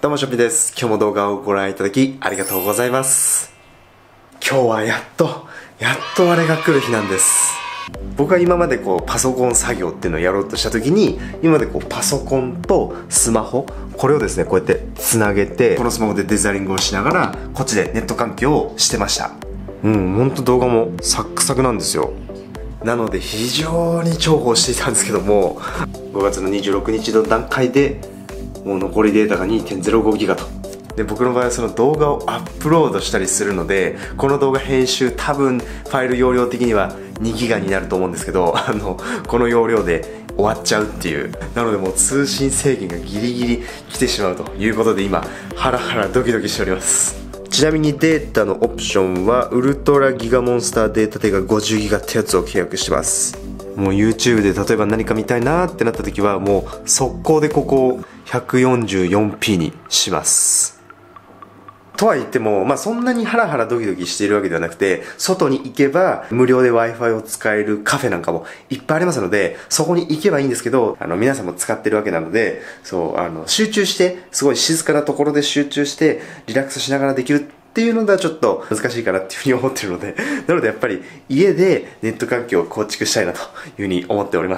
どうもしょぴです。今日も動画をご覧いただきありがとうございます。今日はやっとあれが来る日なんです。僕は今までパソコン作業っていうのをやろうとした時に、今までパソコンとスマホ、これをですねこうやってつなげて、このスマホでデザイングをしながらこっちでネット環境をしてました。ほんと動画もサックサクなんですよ。なので非常に重宝していたんですけども、5月の26日の段階でもう残りデータが 2.05 ギガと。で、僕の場合はその動画をアップロードしたりするので、この動画編集多分ファイル容量的には2ギガになると思うんですけど、この容量で終わっちゃうっていう。なのでもう通信制限がギリギリ来てしまうということで、今ハラハラドキドキしております。ちなみにデータのオプションはウルトラギガモンスターデータ定が50ギガってやつを契約してます。もう YouTube で例えば何か見たいなーってなった時はもう速攻でここを 144p にします。とは言っても、そんなにハラハラドキドキしているわけではなくて、外に行けば無料で Wi-Fi を使えるカフェなんかもいっぱいありますので、そこに行けばいいんですけど、皆さんも使ってるわけなので、集中して、すごい静かなところで集中して、リラックスしながらできるっていうのではちょっと難しいかなっていうふうに思ってるので、なのでやっぱり家でネット環境を構築したいなというふうに思っております。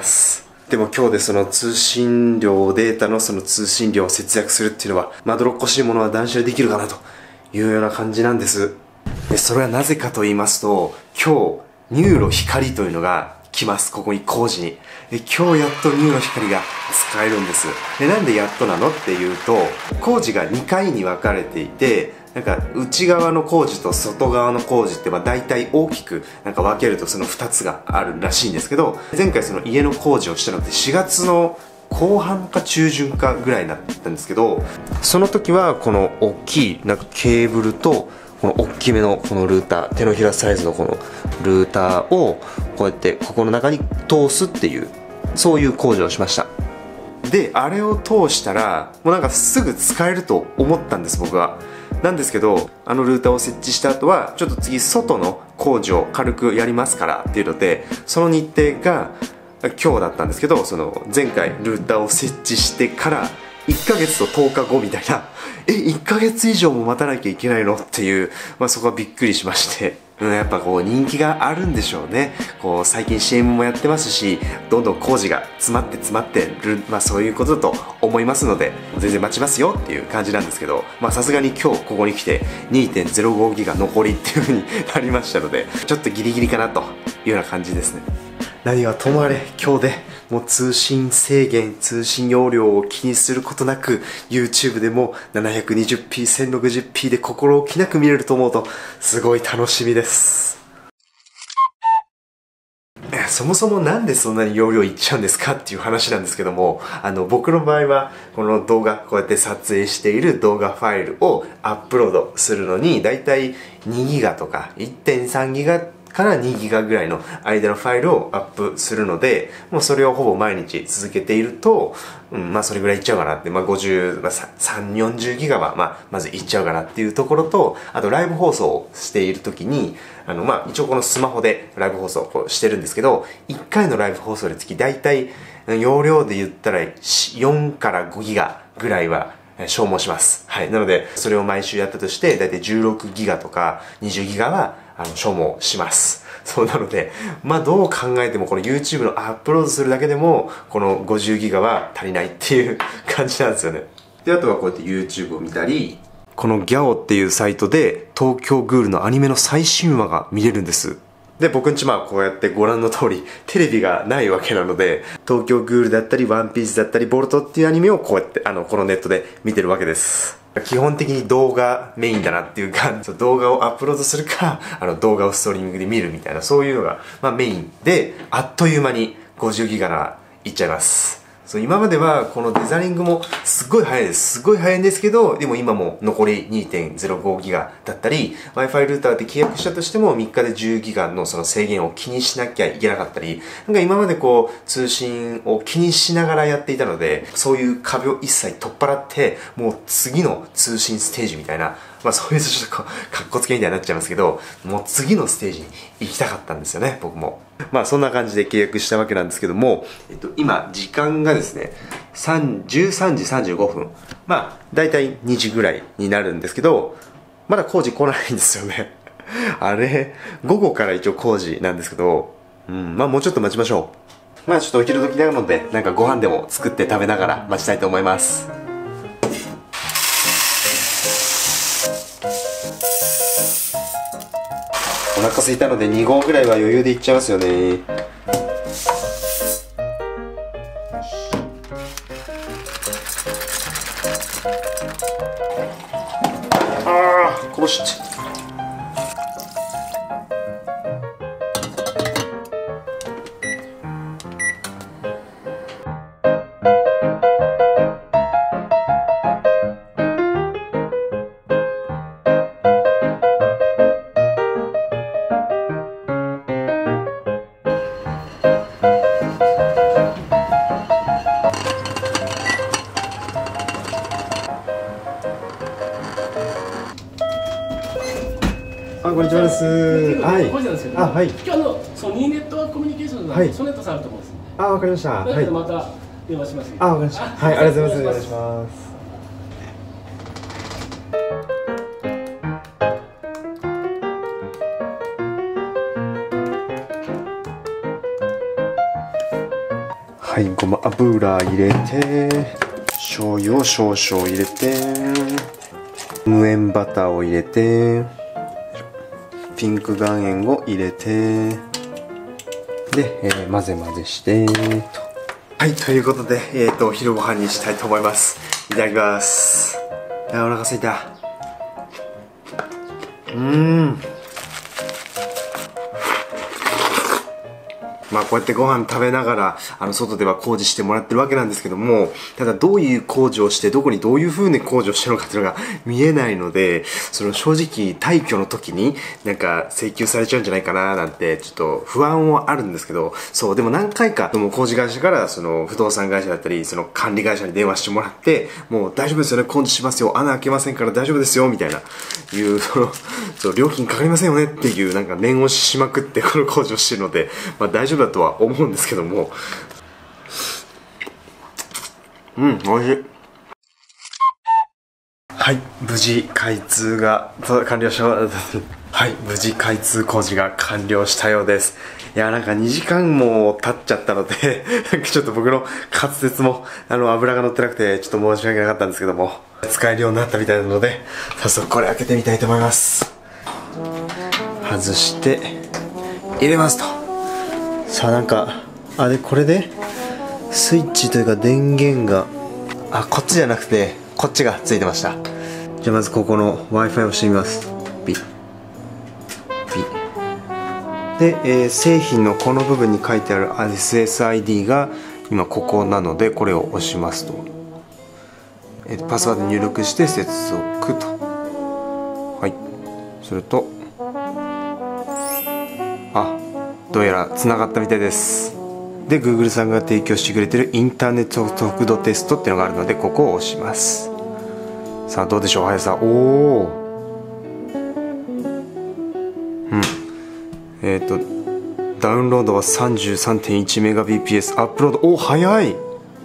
でも今日でその通信量、データのその通信量を節約するっていうのは、まどろっこしいものは断捨離できるかなというような感じなんです。で、それはなぜかと言いますと、今日、ニューロ光というのが来ます。ここに工事に。で、今日やっとニューロ光が使えるんです。で、なんでやっとなのっていうと、工事が2回に分かれていて、内側の工事と外側の工事って大体大きく分けるとその2つがあるらしいんですけど、前回その家の工事をしたのって4月の後半か中旬かぐらいだったんですけど、その時はこの大きいケーブルとこの大きめのこのルーター、手のひらサイズのこのルーターをこうやってここの中に通すっていう、そういう工事をしました。で、あれを通したらもうすぐ使えると思ったんです、僕は。なんですけど、ルーターを設置した後はちょっと次外の工事を軽くやりますからっていうので、その日程が今日だったんですけど、その前回ルーターを設置してから1ヶ月と10日後みたいな、1ヶ月以上も待たなきゃいけないのっていう、そこはびっくりしまして、やっぱ人気があるんでしょうね。最近 CM もやってますし、どんどん工事が詰まってる、そういうことだと思いますので、全然待ちますよっていう感じなんですけど、さすがに今日ここに来て 2.05 ギガ残りっていう風になりましたので、ちょっとギリギリかなというような感じですね。何はともあれ今日でもう通信制限、通信容量を気にすることなく YouTube でも 720p、1060p で心置きなく見れると思うとすごい楽しみです。そもそもなんでそんなに容量いっちゃうんですかっていう話なんですけども、僕の場合はこの動画、こうやって撮影している動画ファイルをアップロードするのにだいたい2ギガとか 1.3 ギガから2ギガぐらいの間のファイルをアップするので、もうそれをほぼ毎日続けていると、それぐらいいっちゃうかなって、50、40ギガはまずいっちゃうかなっていうところと、あとライブ放送をしている時に、一応このスマホでライブ放送をしてるんですけど、1回のライブ放送につきだいたい容量で言ったら4から5ギガぐらいは消耗します。はい。なので、それを毎週やったとして、だいたい16ギガとか20ギガは消耗します。そうなので、どう考えてもこの YouTube のアップロードするだけでも、この50ギガは足りないっていう感じなんですよね。で、あとはこうやって YouTube を見たり、この GYAO っていうサイトで東京グールのアニメの最新話が見れるんです。で、僕んちこうやってご覧の通りテレビがないわけなので、東京グールだったりワンピースだったりボルトっていうアニメをこうやってこのネットで見てるわけです。基本的に動画メインだなっていうか、動画をアップロードするか、動画をストリーミングで見るみたいな、そういうのがメインで、あっという間に50ギガならいっちゃいます。今まではこのデザリングもすっごい早いです。すっごい早いんですけど、でも今も残り 2.05 ギガだったり、Wi-Fi ルーターで契約したとしても3日で10ギガのその制限を気にしなきゃいけなかったり、今まで通信を気にしながらやっていたので、そういう壁を一切取っ払って、もう次の通信ステージみたいな、 まあそういうちょっとこうかっこつけみたいになっちゃいますけど、もう次のステージに行きたかったんですよね、僕も。まあそんな感じで契約したわけなんですけども、今時間がですね13時35分、まあ大体2時ぐらいになるんですけど、まだ工事来ないんですよねあれ午後から一応工事なんですけど、まあもうちょっと待ちましょう。まあちょっとお昼時なので、なんかご飯でも作って食べながら待ちたいと思います。お腹空いたので2合ぐらいは余裕でいっちゃいますよね。あーこぼしちゃった。こんにちはです。はい。 工事なんですけど、 はい。 今日ソニーネットワークコミュニケーションのソネットさんあると思うんですんで。 わかりました。はい。 また電話します。 わかりました。はい、ありがとうございます。お願いします。はい、ごま油入れて、醤油を少々入れて、無塩バターを入れて、ピンク岩塩を入れて、で、混ぜ混ぜしてと。はい、ということで、昼ご飯にしたいと思います。いただきます。お腹すいた。まあこうやってご飯食べながら外では工事してもらってるわけなんですけども、ただどういう工事をしてどこにどういう風に工事をしてるのかっていうのが見えないので、その正直退去の時になんか請求されちゃうんじゃないかななんてちょっと不安はあるんですけど、そうでも何回か工事会社からその不動産会社だったりその管理会社に電話してもらって、もう大丈夫ですよね、工事しますよ、穴開けませんから大丈夫ですよみたいないうそう料金かかりませんよねっていうなんか念押ししまくってこの工事をしてるので、まあ大丈夫だとは思うんですけども、美味しい。はい、無事開通が完了したはい、無事開通工事が完了したようです。いや、なんか2時間も経っちゃったのでなんかちょっと僕の滑舌も油が乗ってなくてちょっと申し訳なかったんですけども、使えるようになったみたいなので早速これ開けてみたいと思います。外して入れますと。さあ、なんかこれでスイッチというか電源がこっちじゃなくてこっちがついてました。じゃあまずここの Wi-Fi をしてみます。ピッピッで、製品のこの部分に書いてある SSID が今ここなので、これを押しますと、パスワード入力して接続と。はい、するとどうやらつながったみたいです。で Google さんが提供してくれてるインターネット速度テストっていうのがあるので、ここを押します。さあどうでしょう、速さ。ダウンロードは 33.1Mbps、 アップロード速い。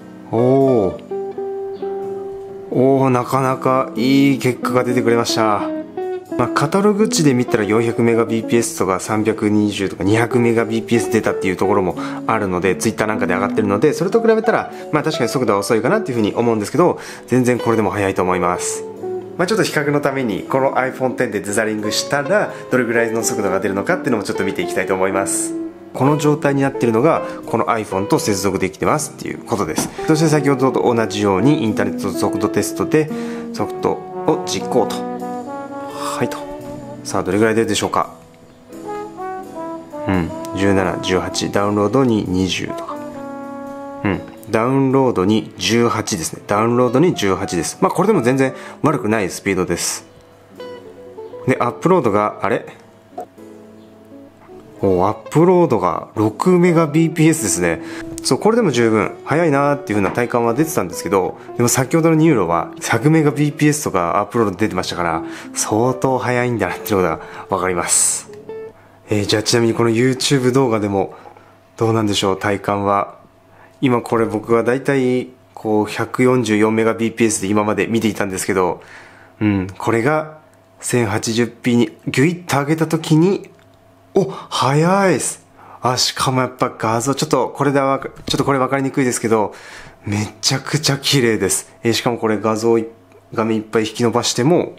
なかなかいい結果が出てくれました。カタログ値で見たら 400Mbps とか320とか 200Mbps 出たっていうところもあるので、 Twitter なんかで上がってるので、それと比べたら確かに速度は遅いかなっていうふうに思うんですけど、全然これでも速いと思います。ちょっと比較のためにこの iPhone X でデザリングしたらどれぐらいの速度が出るのかっていうのもちょっと見ていきたいと思います。この状態になっているのがこの iPhone と接続できてますっていうことです。そして先ほどと同じようにインターネット速度テストで速度を実行と。はいと。さあどれぐらい出るでしょうか。17、18、ダウンロードに20とか、ダウンロードに18ですね。ダウンロードに18です。これでも全然悪くないスピードです。でアップロードがアップロードが6メガ bps ですね。そう、これでも十分速いなーっていう風な体感は出てたんですけど、でも先ほどのニューロは100メガ bps とかアップロード出てましたから、相当速いんだなっていうことがわかります。じゃあちなみにこの YouTube 動画でもどうなんでしょう、体感は。今これ僕はだいたいこう144メガ bps で今まで見ていたんですけど、これが 1080p にギュイッと上げた時に、速いです。しかもやっぱ画像、ちょっとこれ分かりにくいですけど、めちゃくちゃ綺麗です。しかもこれ画面いっぱい引き伸ばしても、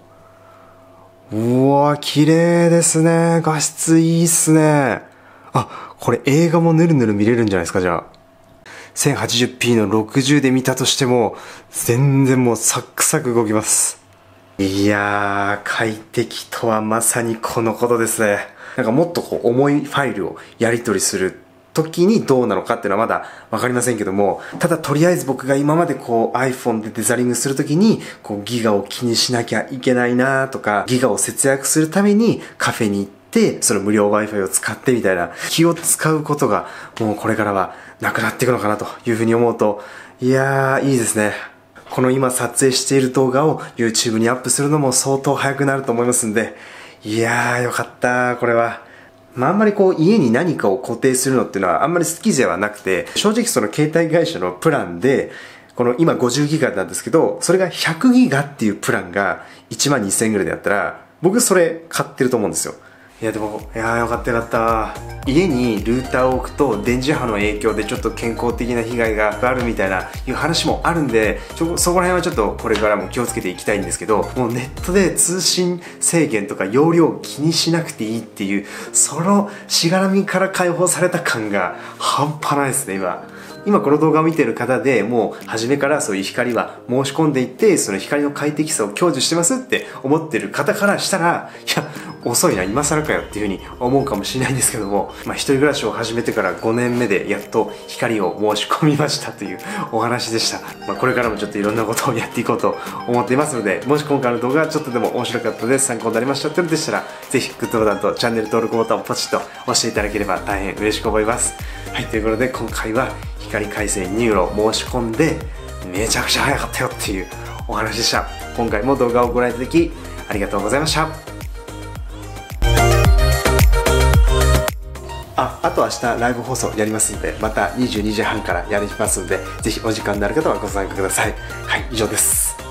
綺麗ですね。画質いいっすね。これ映画もぬるぬる見れるんじゃないですか、じゃあ。1080p の60で見たとしても、全然もうサックサク動きます。いやー、快適とはまさにこのことですね。なんかもっとこう重いファイルをやり取りする時にどうなのかっていうのはまだわかりませんけども、ただとりあえず僕が今までこう iPhone でデザリングする時にこうギガを気にしなきゃいけないなとか、ギガを節約するためにカフェに行ってその無料 Wi-Fi を使ってみたいな気を使うことがもうこれからはなくなっていくのかなというふうに思うと、いやー、いいですね。この今撮影している動画を YouTube にアップするのも相当早くなると思いますんで、いやー、よかったこれは。あんまりこう家に何かを固定するのっていうのはあんまり好きではなくて、正直その携帯会社のプランで、この今50ギガなんですけど、それが100ギガっていうプランが12000円ぐらいであったら、僕それ買ってると思うんですよ。よかったよかった。家にルーターを置くと電磁波の影響でちょっと健康的な被害があるみたいないう話もあるんで、そこら辺はちょっとこれからも気をつけていきたいんですけど、もうネットで通信制限とか容量を気にしなくていいっていう、そのしがらみから解放された感が半端ないですね、今この動画を見ている方でもう初めからそういう光は申し込んでいって、その光の快適さを享受してますって思ってる方からしたら、遅いな、今更かよっていうふうに思うかもしれないんですけども、一人暮らしを始めてから5年目でやっと光を申し込みましたというお話でした。これからもちょっといろんなことをやっていこうと思っていますので、もし今回の動画がちょっとでも面白かったです、参考になりましたというのでしたら、ぜひグッドボタンとチャンネル登録ボタンをポチッと押していただければ大変嬉しく思います。はい、ということで今回は光回線ニューロ申し込んでめちゃくちゃ早かったよっていうお話でした。今回も動画をご覧いただきありがとうございました。あと明日ライブ放送やりますんで、また22時半からやりますんで、ぜひお時間のある方はご参加ください。はい、以上です。